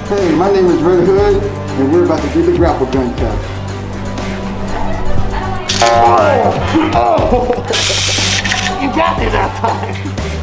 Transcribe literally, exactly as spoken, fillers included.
Hey, my name is Red Hood, and we're about to do the grapple gun test. Oh! You got me that time!